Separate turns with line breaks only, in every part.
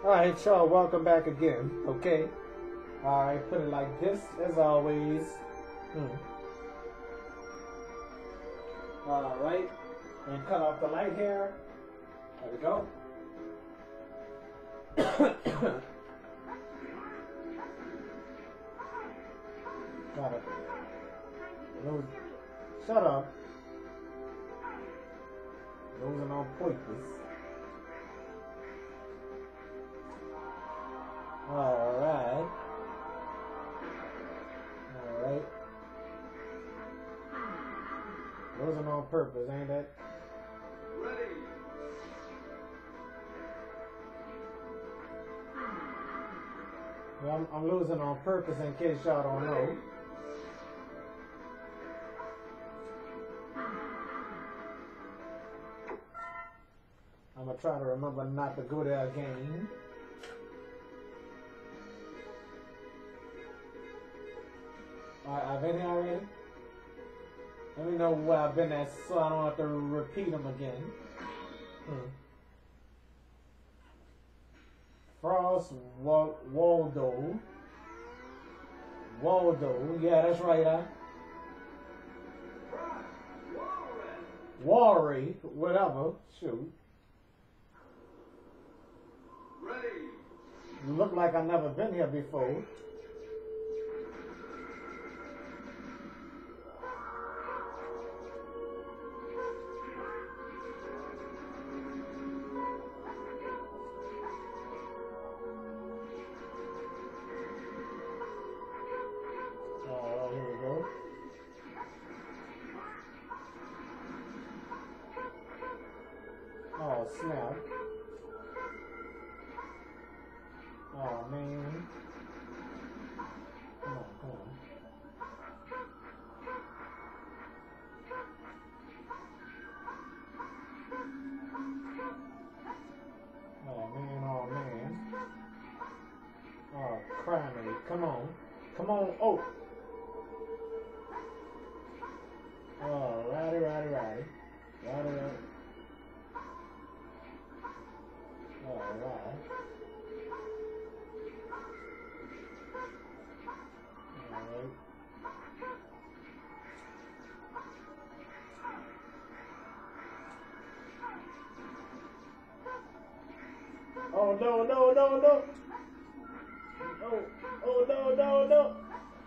Alright, y'all, welcome back again, okay? Alright, put it like this, as always. Alright, and cut off the light here. There we go. Got it. Shut up. Losing on purpose. Alright. Alright. Losing on purpose, ain't it?
Ready.
Well, I'm losing on purpose in case y'all don't know. I'm gonna try to remember not to go there again. I've been here already. Let me know where I've been at so I don't have to repeat them again. Frost Waldo. Yeah, that's right, huh? Worry, whatever. Shoot.
Ready.
You look like I've never been here before. Here we go. Oh, snap. Oh, man. Come on. Oh, man. Oh, criminy. Come on. Oh. Oh, righty. Alright. Alright. Oh, no. Oh, no.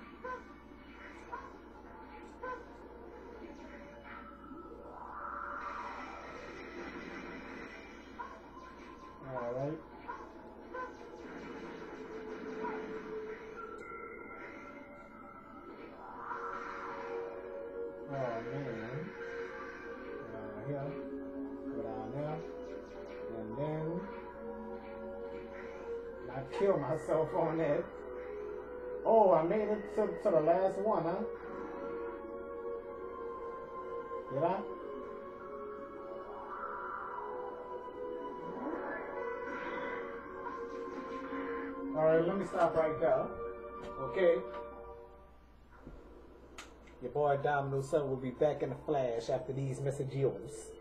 Alright. Oh, man. Here. Go down there. And then I kill myself on that. Oh, I made it to the last one, huh? Did I? Alright, let me stop right there. Okay? Your boy Dominoes will be back in a flash after these messages.